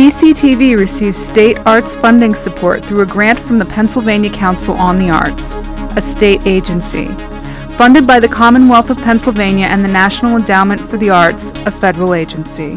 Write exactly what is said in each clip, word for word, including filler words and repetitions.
B C T V receives state arts funding support through a grant from the Pennsylvania Council on the Arts, a state agency, funded by the Commonwealth of Pennsylvania and the National Endowment for the Arts, a federal agency.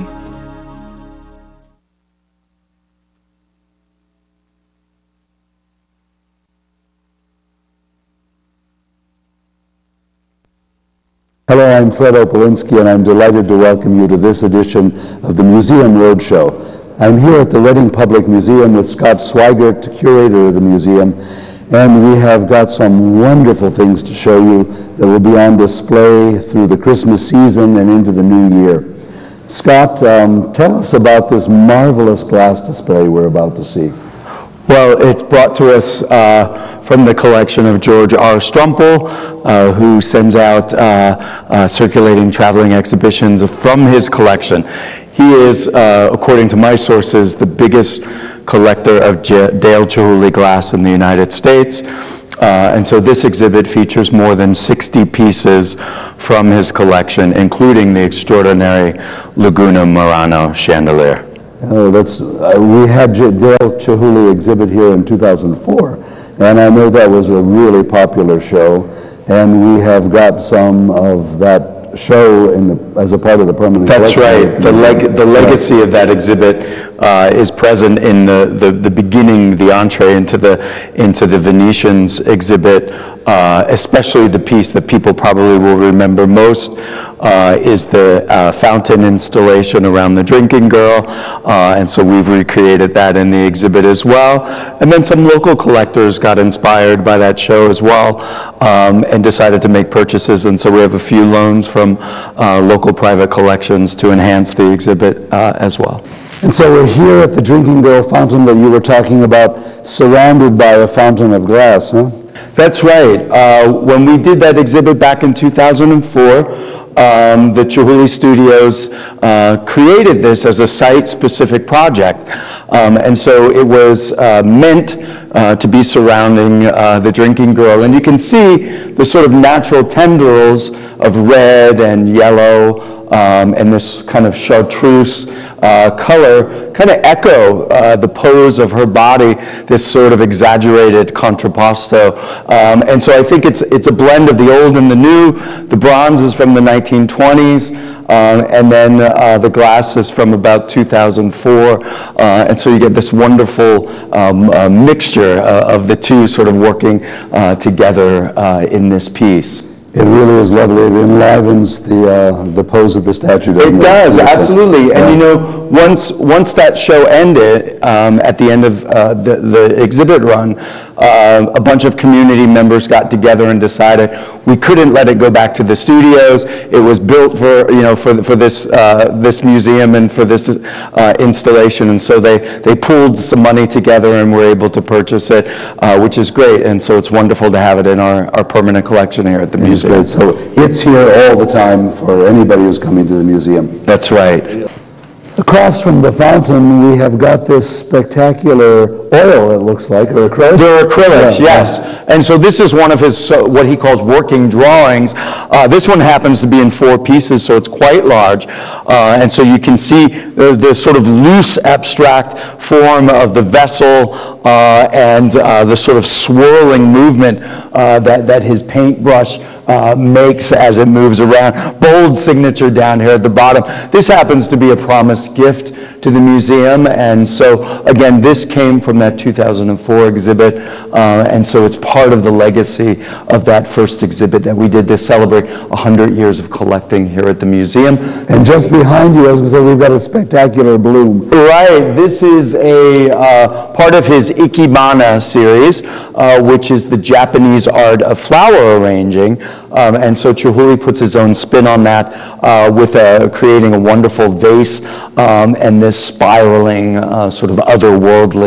Hello, I'm Fred Opalinski, and I'm delighted to welcome you to this edition of the Museum Roadshow. I'm here at the Reading Public Museum with Scott Schweigert, curator of the museum, and we have got some wonderful things to show you that will be on display through the Christmas season and into the new year. Scott, um, tell us about this marvelous glass display we're about to see. Well, it's brought to us uh, from the collection of George R. Stroemple, uh, who sends out uh, uh, circulating traveling exhibitions from his collection. He is, uh, according to my sources, the biggest collector of J Dale Chihuly glass in the United States. Uh, and so this exhibit features more than sixty pieces from his collection, including the extraordinary Laguna Murano chandelier. Oh, that's, uh, we had J Dale Chihuly exhibit here in two thousand four, and I know that was a really popular show, and we have got some of that show in the, as a part of the permanent That's collection. right. The, leg the legacy of that exhibit uh, is present in the, the, the beginning, the entree into the, into the Venetians exhibit, uh, especially the piece that people probably will remember most uh, is the uh, fountain installation around the drinking girl, uh, and so we've recreated that in the exhibit as well. And then some local collectors got inspired by that show as well um, and decided to make purchases, and so we have a few loans from uh, local private collections to enhance the exhibit uh, as well. And so we're here at the Drinking Girl fountain that you were talking about, surrounded by a fountain of glass, huh? That's right. Uh, when we did that exhibit back in two thousand four, um, the Chihuly Studios uh, created this as a site-specific project. Um, and so it was uh, meant uh, to be surrounding uh, the Drinking Girl. And you can see the sort of natural tendrils of red and yellow um, and this kind of chartreuse uh, color kind of echo uh, the pose of her body, this sort of exaggerated contrapposto. Um, and so I think it's, it's a blend of the old and the new. The bronze is from the nineteen twenties. Uh, and then uh, the glass is from about two thousand four, uh, and so you get this wonderful um, uh, mixture uh, of the two sort of working uh, together uh, in this piece. It really is lovely. It enlivens the uh, the pose of the statue, doesn't it? It does, absolutely. And you know, once once that show ended, um, at the end of uh, the, the exhibit run, uh, a bunch of community members got together and decided we couldn't let it go back to the studios. It was built for, you know, for, for this, uh, this museum and for this uh, installation, and so they, they pooled some money together and were able to purchase it, uh, which is great, and so it's wonderful to have it in our, our permanent collection here at the museum. Great. So it's here all the time for anybody who's coming to the museum. That's right. Across from the fountain, we have got this spectacular oil, it looks like, or acrylic? They're acrylics, yeah, yes. Yeah. And so this is one of his, uh, what he calls working drawings. Uh, this one happens to be in four pieces, so it's quite large. Uh, and so you can see the, the sort of loose, abstract form of the vessel uh, and uh, the sort of swirling movement uh, that, that his paintbrush Uh, makes as it moves around. Bold signature down here at the bottom. This happens to be a promised gift to the museum, and so again, this came from that two thousand four exhibit, uh, and so it's part of the legacy of that first exhibit that we did to celebrate one hundred years of collecting here at the museum. And just behind you, I was going to say, we've got a spectacular bloom. Right, this is a uh, part of his Ikebana series, uh, which is the Japanese art of flower arranging. Um, and so Chihuly puts his own spin on that uh, with uh, creating a wonderful vase um, and this spiraling uh, sort of otherworldly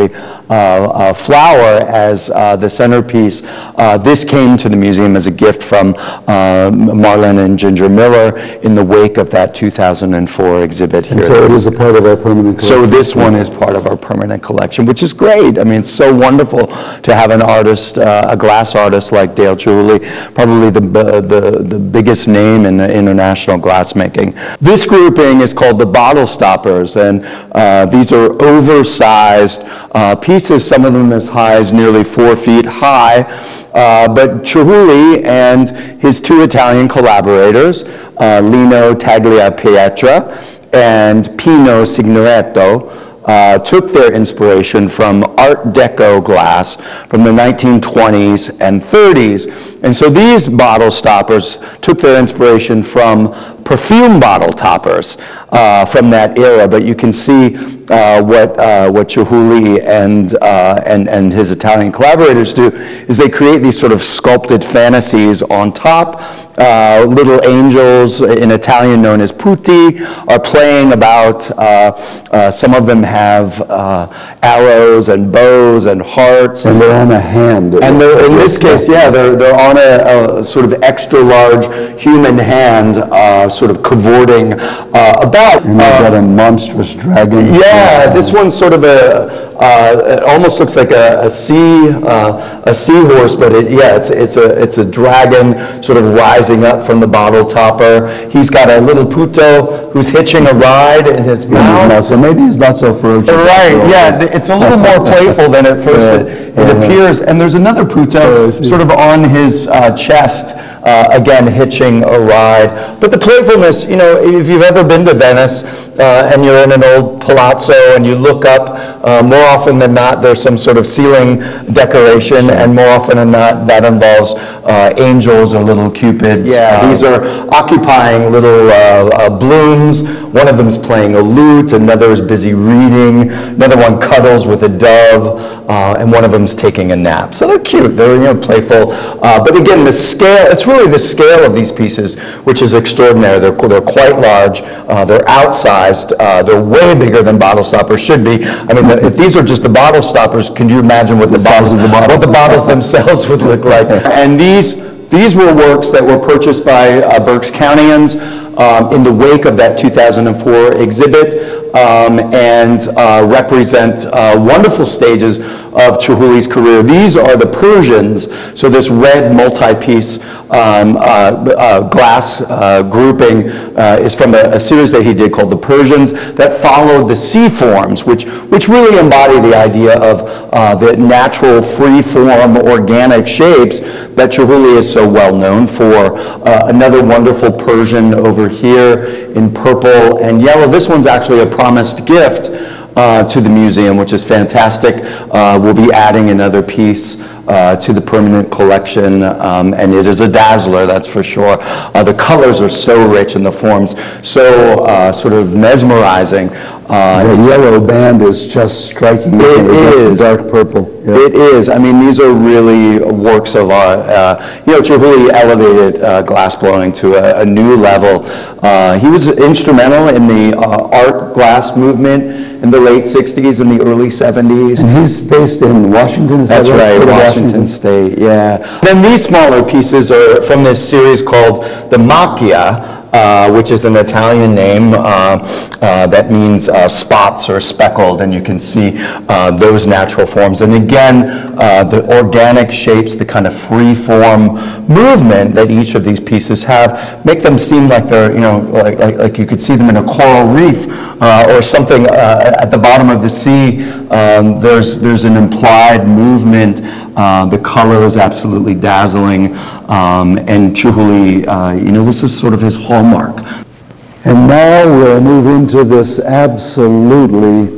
uh, uh, flower as uh, the centerpiece. Uh, this came to the museum as a gift from uh, Marlon and Ginger Miller in the wake of that two thousand four exhibit here. And so it is a part of our permanent collection? So this one is part of our permanent collection, which is great. I mean, it's so wonderful to have an artist, uh, a glass artist like Dale Chihuly, probably the, the, the biggest name in international glassmaking. This grouping is called the bottle stoppers, and uh, these are oversized uh, pieces, some of them as high as nearly four feet high. Uh, but Chihuly and his two Italian collaborators, uh, Lino Tagliapietra and Pino Signoretto, Uh, took their inspiration from Art Deco glass from the nineteen twenties and thirties. And so these bottle stoppers took their inspiration from perfume bottle toppers uh, from that era. But you can see uh, what uh, what Chihuly and, uh, and, and his Italian collaborators do is they create these sort of sculpted fantasies on top. Uh, little angels, in Italian known as putti, are playing about. Uh, uh, some of them have uh, arrows and bows and hearts. And they're on a hand. And they're, in this case, yeah, they're, they're on a, a sort of extra large human hand, uh, sort of cavorting uh, about. And they've uh, got a monstrous dragon. Yeah, this one's sort of a, uh, it almost looks like a, a sea, uh, a seahorse, but it, yeah, it's, it's a, it's a dragon sort of rising up from the bottle topper. He's got a little puto who's hitching a ride in his mouth. Not, so maybe he's not so ferocious. Right, yeah, it's a little more playful than at first Yeah. it, it appears. And there's another puto sort of on his uh, chest, uh, again, hitching a ride. But the playfulness, you know, if you've ever been to Venice uh, and you're in an old palazzo and you look up, uh, more often than not, there's some sort of ceiling decoration, and more often than not, that involves uh, angels or little cupids. Yeah. Uh, these are occupying little uh, uh, blooms. One of them is playing a lute, another is busy reading, another one cuddles with a dove, uh, and one of them's taking a nap. So they're cute, they're, you know, playful. Uh, but again, the scale, it's really the scale of these pieces which is extraordinary. They're, they're quite large, uh, they're outsized, uh, they're way bigger than bottle stoppers should be. I mean, if these are just the bottle stoppers, can you imagine what the, the bottles, of the bottle. what the bottles themselves would look like? And these, these were works that were purchased by uh, Berks Countyans um, in the wake of that two thousand four exhibit. Um, and uh, represent uh, wonderful stages of Chihuly's career. These are the Persians, so this red multi-piece um, uh, uh, glass uh, grouping uh, is from a, a series that he did called The Persians that followed the sea forms, which, which really embody the idea of uh, the natural, free-form, organic shapes that Chihuly is so well known for. Uh, another wonderful Persian over here in purple and yellow. This one's actually a promised gift uh, to the museum, which is fantastic. Uh, we'll be adding another piece uh, to the permanent collection, um, and it is a dazzler, that's for sure. Uh, the colors are so rich and the forms so uh, sort of mesmerizing. Uh, the yellow band is just striking. It is. The dark purple. Yeah. It is. I mean, these are really works of art. Uh, you know, Chihuly elevated uh, glassblowing to a, a new level. Uh, he was instrumental in the uh, art glass movement in the late sixties and the early seventies. And he's based in Washington, is that That's right, right? Washington, Washington State, yeah. Then these smaller pieces are from this series called the Macchia, Uh, which is an Italian name uh, uh, that means uh, spots or speckled, and you can see uh, those natural forms. And again, uh, the organic shapes, the kind of free form movement that each of these pieces have, make them seem like they're, you know, like, like, like you could see them in a coral reef uh, or something uh, at the bottom of the sea. Um, there's, there's an implied movement. Uh, the color is absolutely dazzling, um, and Chihuly, uh, you know, this is sort of his hallmark. And now we'll move into this absolutely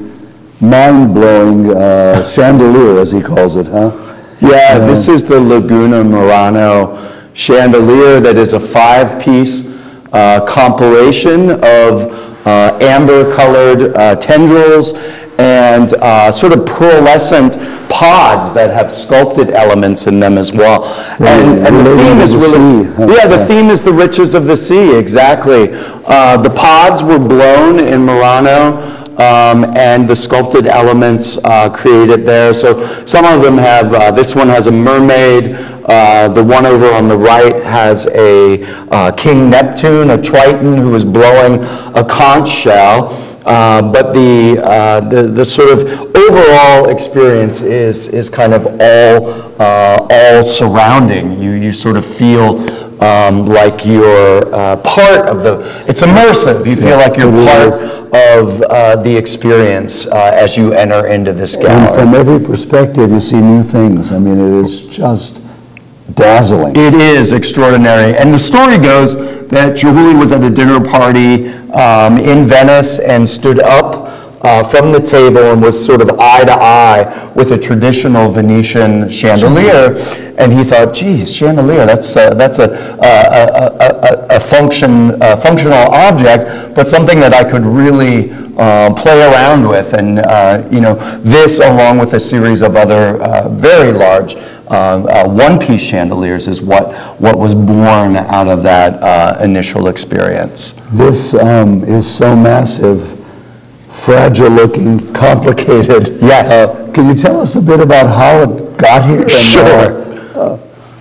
mind-blowing uh, chandelier, as he calls it, huh? Yeah, uh, this is the Laguna Murano chandelier that is a five-piece uh, compilation of uh, amber-colored uh, tendrils and uh, sort of pearlescent pods that have sculpted elements in them as well. And, and the theme is really, yeah, the theme is the riches of the sea, exactly. Uh, the pods were blown in Murano um, and the sculpted elements uh, created there. So some of them have, uh, this one has a mermaid, uh, the one over on the right has a uh, King Neptune, a Triton who is blowing a conch shell. Uh, but the, uh, the the sort of overall experience is is kind of all uh, all surrounding you. You sort of feel um, like you're uh, part of the. It's immersive. You feel yeah, like you're part is. of uh, the experience uh, as you enter into this gallery. And from every perspective, you see new things. I mean, it is just dazzling. It is extraordinary. And the story goes that Chihuly was at a dinner party um, in Venice and stood up uh, from the table and was sort of eye to eye with a traditional Venetian chandelier. And he thought, geez, chandelier, that's, uh, that's a, a, a, a, a function, a functional object, but something that I could really uh, play around with. And, uh, you know, this along with a series of other uh, very large Uh, uh, one-piece chandeliers is what, what was born out of that uh, initial experience. This um, is so massive, fragile-looking, complicated. Yes. Uh, can you tell us a bit about how it got here? Sure. And, uh,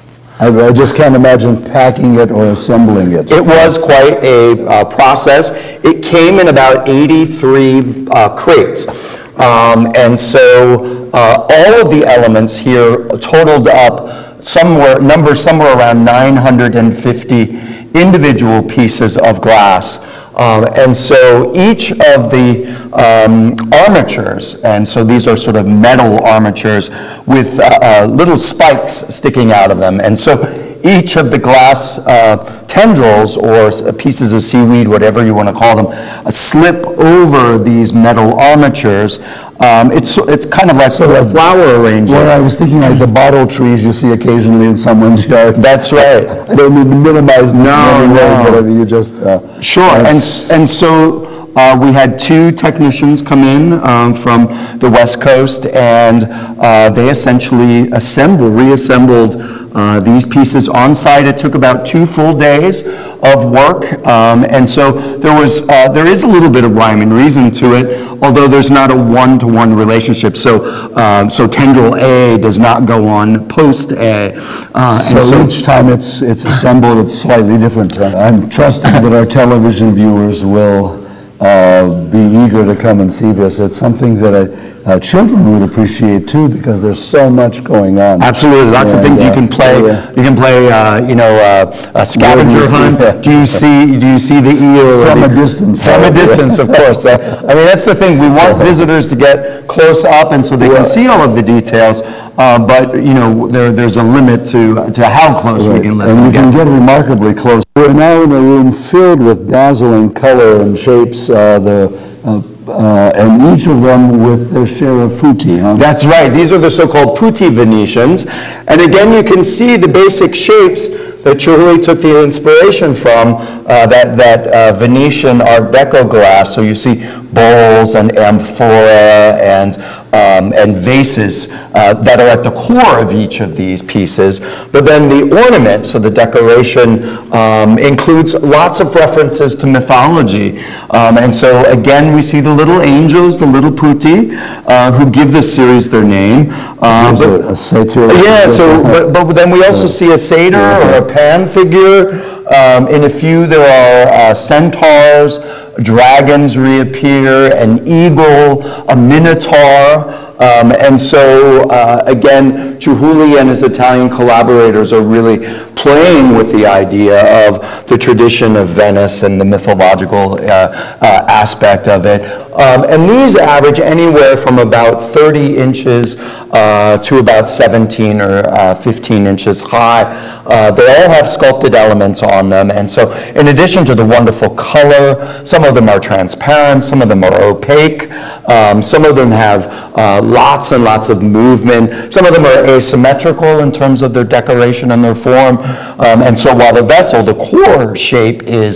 I, I just can't imagine packing it or assembling it. It was quite a uh, process. It came in about eighty-three uh, crates. Um, and so uh, all of the elements here totaled up somewhere, number somewhere around nine hundred fifty individual pieces of glass. Um, and so each of the um, armatures, and so these are sort of metal armatures with uh, uh, little spikes sticking out of them. And so each of the glass uh, tendrils or pieces of seaweed, whatever you want to call them, uh, slip over these metal armatures. Um, it's it's kind of like so a flower arrangement. Well, I was thinking like the bottle trees you see occasionally in someone's yard. That's right. I don't mean to minimize this no, in any way, no. whatever you just. Uh, sure, and and so. Uh, we had two technicians come in um, from the West Coast, and uh, they essentially assembled, reassembled uh, these pieces on site. It took about two full days of work, um, and so there was uh, there is a little bit of rhyme and reason to it, although there's not a one-to-one relationship. So um, so tendril A does not go on post A. Uh, so, and so each time it's it's assembled, it's slightly different. I'm trusting that our television viewers will Uh, be eager to come and see this. It's something that uh, uh, children would appreciate too, because there's so much going on. Absolutely, lots and, of things uh, you can play. Yeah. You can play, uh, you know, uh, a scavenger hunt. Yeah. Do you see? Do you see the eel? From the, a distance. From a distance, of course. Uh, I mean, that's the thing. We want visitors to get close up, and so they can see all of the details. Uh, but you know, there, there's a limit to to how close right. we can let and them we get. can get remarkably close. We're now in a room filled with dazzling color and shapes. Uh, the uh, uh, and each of them with their share of putti. Huh? That's right. These are the so-called putti Venetians, and again, you can see the basic shapes that Chihuly took the inspiration from, uh, that, that uh, Venetian Art Deco glass. So you see bowls and amphora and, um, and vases uh, that are at the core of each of these pieces. But then the ornament, so the decoration, um, includes lots of references to mythology. Um, and so again, we see the little angels, the little putti, uh, who give this series their name. Uh, but, a, a satyr. Yeah, so, but, but then we also see a satyr or a pan figure. Um, in a few, there are uh, centaurs, dragons reappear, an eagle, a minotaur. Um, and so, uh, again, Chihuly and his Italian collaborators are really playing with the idea of the tradition of Venice and the mythological uh, uh, aspect of it. Um, and these average anywhere from about thirty inches uh, to about seventeen or uh, fifteen inches high. Uh, they all have sculpted elements on them. And so, in addition to the wonderful color, some of them are transparent, some of them are opaque, um, some of them have uh, lots and lots of movement. Some of them are asymmetrical in terms of their decoration and their form. Um, and so while the vessel, the core shape is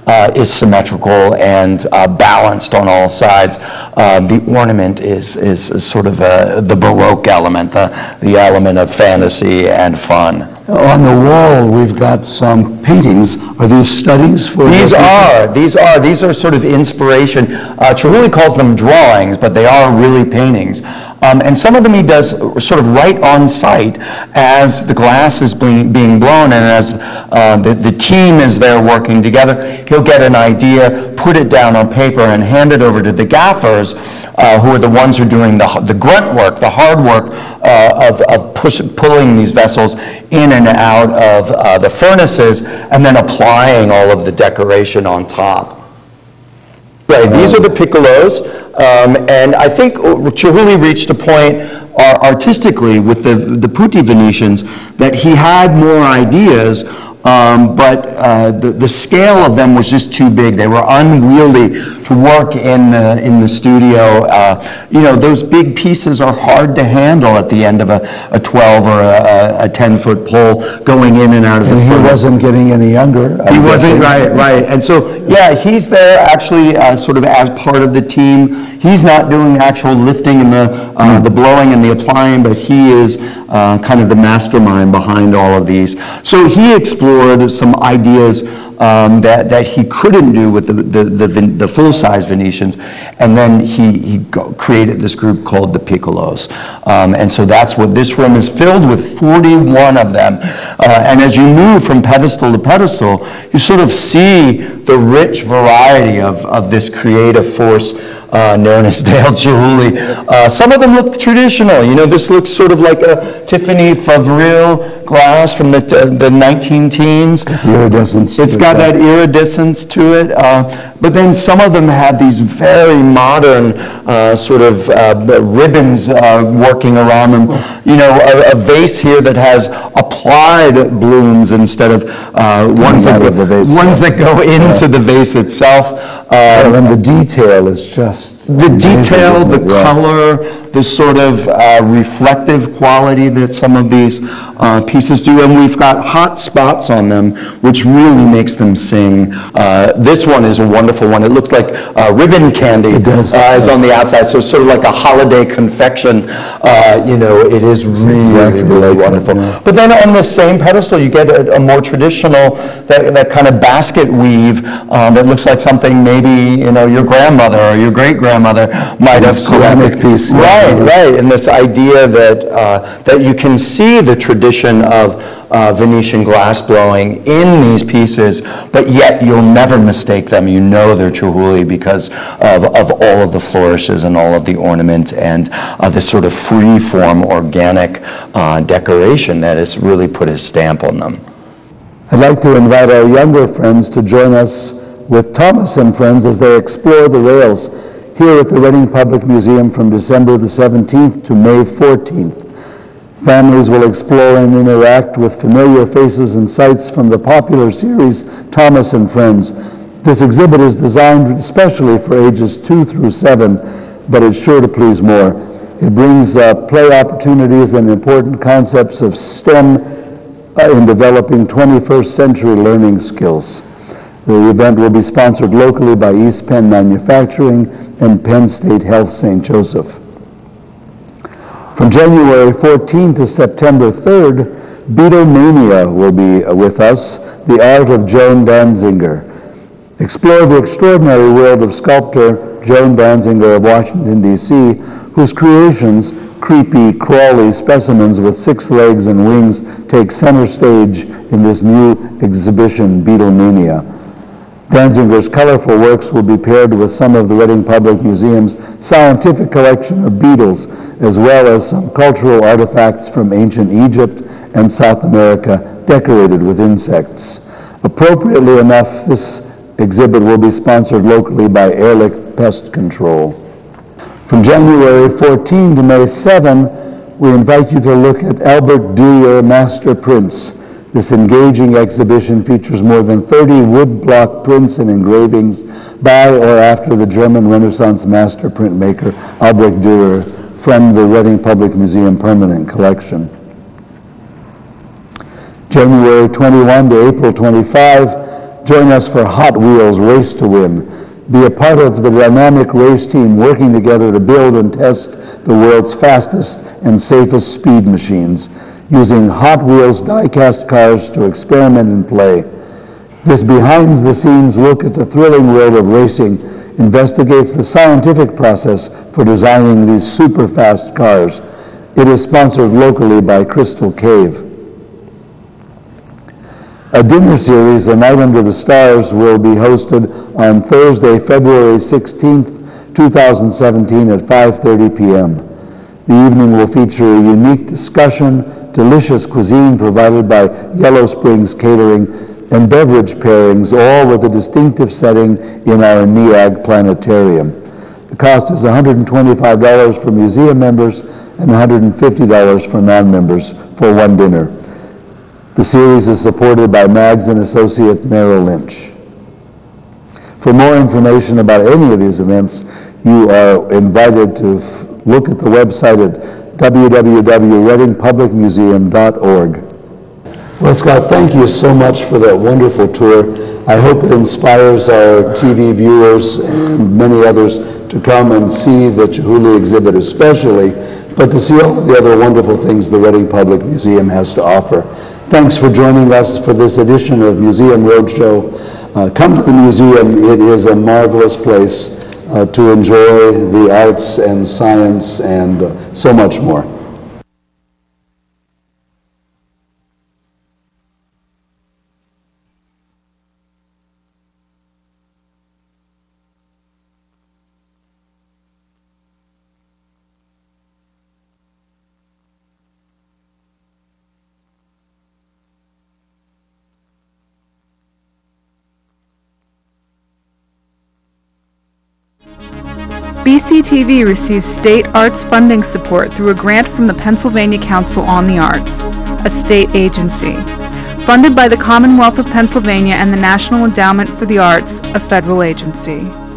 uh, is symmetrical and uh, balanced on all sides. Uh, the ornament is, is, is sort of a, the Baroque element, the, the element of fantasy and fun. On the wall, we've got some paintings. Are these studies for? These are, these are, these are sort of inspiration. Uh, Chihuly calls them drawings, but they are really paintings. Um, and some of them he does sort of right on site as the glass is being, being blown, and as uh, the, the team is there working together, he'll get an idea, put it down on paper, and hand it over to the gaffers, uh, who are the ones who are doing the, the grunt work, the hard work uh, of, of push, pulling these vessels in and out of uh, the furnaces, and then applying all of the decoration on top. Right, these are the piccolos, um, and I think Chihuly reached a point uh, artistically with the, the Putti Venetians that he had more ideas, um, but uh, the, the scale of them was just too big. They were unwieldy to work in the, in the studio. Uh, you know, those big pieces are hard to handle at the end of a, a twelve or a, a ten foot pole going in and out of the And he furnace. wasn't getting any younger. He wasn't, right, right. And so, yeah, he's there actually uh, sort of as part of the team. He's not doing actual lifting and the, uh, the blowing and the applying, but he is uh, kind of the mastermind behind all of these. So he explored some ideas um, that, that he couldn't do with the, the, the, the full-size Venetians, and then he, he go, created this group called the Piccolos. Um, and so that's what this room is filled with, forty-one of them. Uh, and as you move from pedestal to pedestal, you sort of see the rich variety of, of this creative force uh, known as Dale Chihuly. Uh, some of them look traditional. You know, this looks sort of like a Tiffany Favril glass from the, uh, the nineteen teens. Iridescence. It's got that iridescence to it. Uh, but then some of them have these very modern uh, sort of uh, ribbons uh, working around them. You know, a, a vase here that has applied blooms instead of uh, ones, that go, vase, ones yeah. that go into yeah. the vase itself. Uh, well, and the detail is just the amazing, detail, the yeah. color, the sort of uh, reflective quality that some of these uh, pieces do, and we've got hot spots on them, which really makes them sing. Uh, this one is a wonderful one. It looks like uh, ribbon candy. It does. Uh, is on the outside, so it's sort of like a holiday confection. Uh, you know, it is really, exactly really like wonderful. That, yeah. But then on the same pedestal, you get a, a more traditional, that, that kind of basket weave um, that looks like something maybe, you know, your grandmother or your great-grandmother might have ceramic piece. Right, yeah. right, and this idea that, uh, that you can see the tradition of Uh, Venetian glass blowing in these pieces, but yet you'll never mistake them. You know they're Chihuly because of, of all of the flourishes and all of the ornament and uh, this sort of free-form organic uh, decoration that has really put his stamp on them. I'd like to invite our younger friends to join us with Thomas and friends as they explore the rails here at the Reading Public Museum from December the seventeenth to May fourteenth. Families will explore and interact with familiar faces and sights from the popular series Thomas and Friends. This exhibit is designed especially for ages two through seven, but it's sure to please more. It brings uh, play opportunities and important concepts of STEM uh, in developing twenty-first century learning skills. The event will be sponsored locally by East Penn Manufacturing and Penn State Health Saint Joseph. From January fourteenth to September third, Beatlemania will be with us, the art of Joan Danziger. Explore the extraordinary world of sculptor Joan Danziger of Washington, D C, whose creations, creepy, crawly specimens with six legs and wings, take center stage in this new exhibition, Beatlemania. Danziger's colorful works will be paired with some of the Reading Public Museum's scientific collection of beetles, as well as some cultural artifacts from ancient Egypt and South America decorated with insects. Appropriately enough, this exhibit will be sponsored locally by Ehrlich Pest Control. From January fourteenth to May seventh, we invite you to look at Albert Dürer Master Prints. This engaging exhibition features more than thirty woodblock prints and engravings by or after the German Renaissance master printmaker Albrecht Dürer from the Reading Public Museum Permanent Collection. January twenty-first to April twenty-fifth, Join us for Hot Wheels Race to Win. Be a part of the dynamic race team working together to build and test the world's fastest and safest speed machines, using Hot Wheels die-cast cars to experiment and play. This behind-the-scenes look at the thrilling world of racing investigates the scientific process for designing these super-fast cars. It is sponsored locally by Crystal Cave. A dinner series, The Night Under the Stars, will be hosted on Thursday, February sixteenth, two thousand seventeen at five thirty p m The evening will feature a unique discussion, delicious cuisine provided by Yellow Springs Catering, and beverage pairings, all with a distinctive setting in our N E A G planetarium. The cost is one hundred twenty-five dollars for museum members and one hundred fifty dollars for non-members for one dinner. The series is supported by Mags and Associate Merrill Lynch. For more information about any of these events, you are invited to f- look at the website at w w w dot reading public museum dot org. Well, Scott, thank you so much for that wonderful tour. I hope it inspires our T V viewers and many others to come and see the Chihuly exhibit especially, but to see all of the other wonderful things the Reading Public Museum has to offer. Thanks for joining us for this edition of Museum Roadshow. Uh, come to the museum. It is a marvelous place uh, to enjoy the arts and science and uh, so much more. B C T V receives state arts funding support through a grant from the Pennsylvania Council on the Arts, a state agency. Funded by the Commonwealth of Pennsylvania and the National Endowment for the Arts, a federal agency.